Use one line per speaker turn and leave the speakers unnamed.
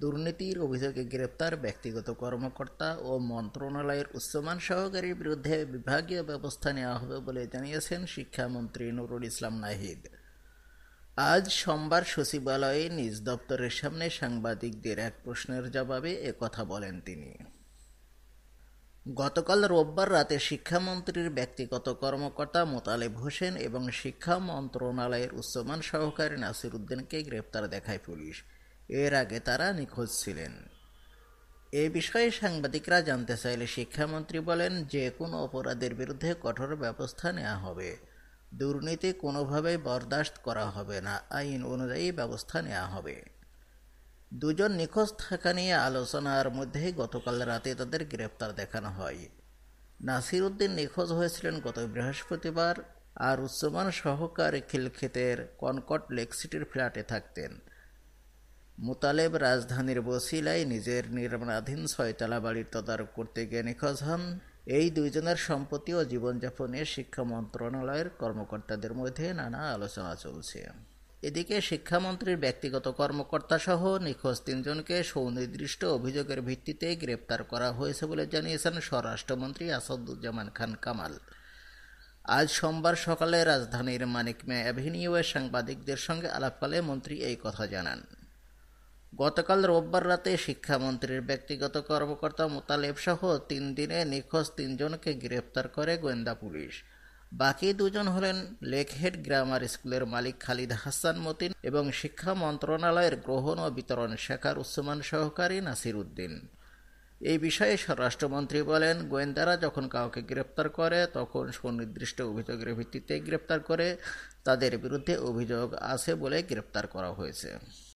দুর্নীতির অভিযোগে গ্রেপ্তার ব্যক্তিগত কর্মকর্তা ও মন্ত্রণালয়ের উচ্চমান সহকারীর বিরুদ্ধে বিভাগীয় ব্যবস্থা নেওয়া হবে বলে জানিয়েছেন শিক্ষামন্ত্রী নুরুল ইসলাম নাহিদ। আজ সোমবার সচিবালয়ে নিজ দপ্তরের সামনে সাংবাদিকদের এক প্রশ্নের জবাবে একথা বলেন তিনি। গতকাল রোববার রাতে শিক্ষামন্ত্রীর ব্যক্তিগত কর্মকর্তা মোতালেব হোসেন এবং শিক্ষা মন্ত্রণালয়ের উচ্চমান সহকারী নাসির উদ্দিনকে গ্রেপ্তার দেখায় পুলিশ। এর আগে তারা নিখোঁজ ছিলেন। এ বিষয়ে সাংবাদিকরা জানতে চাইলে শিক্ষামন্ত্রী বলেন, যে কোনো অপরাধের বিরুদ্ধে কঠোর ব্যবস্থা নেওয়া হবে। দুর্নীতি কোনোভাবেই বরদাস্ত করা হবে না, আইন অনুযায়ী ব্যবস্থা নেওয়া হবে। দুজন নিখোঁজ থাকা নিয়ে আলোচনার মধ্যেই গতকাল রাতে তাদের গ্রেপ্তার দেখানো হয়। নাসির উদ্দিন নিখোঁজ হয়েছিলেন গত বৃহস্পতিবার, আর উচ্চমান সহকারী খিলক্ষেতের কনকট লেক সিটির ফ্ল্যাটে থাকতেন। মোতালেব রাজধানীর বছিলায় নিজের নির্মাণাধীন 6তলা বাড়ির তদারক করতে গিয়ে নিখোঁজ হন। এই দুইজনের সম্পত্তি ও জীবনযাপন নিয়ে শিক্ষা মন্ত্রণালয়ের কর্মকর্তাদের মধ্যে নানা আলোচনা চলছে। এদিকে শিক্ষামন্ত্রীর ব্যক্তিগত কর্মকর্তা সহ নিখোঁজ 3জনকে সুনির্দিষ্ট অভিযোগের ভিত্তিতে গ্রেপ্তার করা হয়েছে বলে জানিয়েছেন স্বরাষ্ট্রমন্ত্রী আসাদুজ্জামান খান কামাল। আজ সোমবার সকালে রাজধানীর মানিক মে অ্যাভিনিউয়ে সাংবাদিকদের সঙ্গে আলাপকালে মন্ত্রী এই কথা জানান। গতকাল রোববার রাতে শিক্ষামন্ত্রীর ব্যক্তিগত কর্মকর্তা মোতালেব সহ 3 দিনে নিখোঁজ 3জনকে গ্রেপ্তার করে গোয়েন্দা পুলিশ। বাকি 2জন হলেন লেকহেড গ্রামার স্কুলের মালিক খালিদ হাসান মতিন এবং শিক্ষা মন্ত্রণালয়ের গ্রহণ ও বিতরণ শাখার উচ্চমান সহকারী নাসির উদ্দিন। এই বিষয়ে স্বরাষ্ট্রমন্ত্রী বলেন, গোয়েন্দারা যখন কাউকে গ্রেপ্তার করে তখন সুনির্দিষ্ট অভিযোগের ভিত্তিতে গ্রেপ্তার করে, তাদের বিরুদ্ধে অভিযোগ আছে বলে গ্রেপ্তার করা হয়েছে।